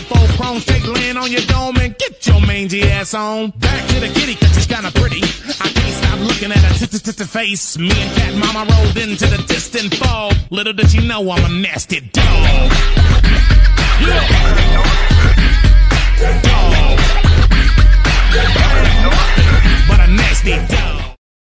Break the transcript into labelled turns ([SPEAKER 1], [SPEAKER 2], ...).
[SPEAKER 1] full prone, straight laying on your dome and get your mangy ass on. Back to the kitty, cause she's kinda pretty. I can't stop looking at her face. Me and Cat Mama rolled into the distant fall. Little did she know I'm a nasty dog. Yeah.